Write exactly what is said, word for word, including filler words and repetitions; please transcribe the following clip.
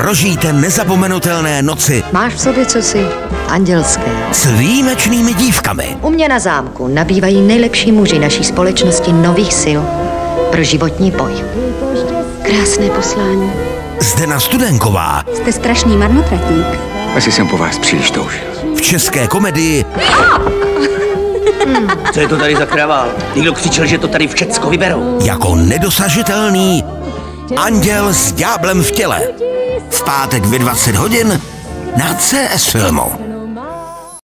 prožijte nezapomenutelné noci Máš v sobě cosi andělské. s výjimečnými dívkami. U mě na zámku nabývají nejlepší muži naší společnosti nových sil pro životní boj. Krásné poslání. Zdena Studenková Jste strašný marnotratník. Asi jsem po vás příliš toužil. v české komedii Co je to tady za kravál? Někdo křičel, že to tady v Česku vyberou. jako nedosažitelný anděl s ďáblem v těle. V pátek ve dvacet hodin na C S Filmu.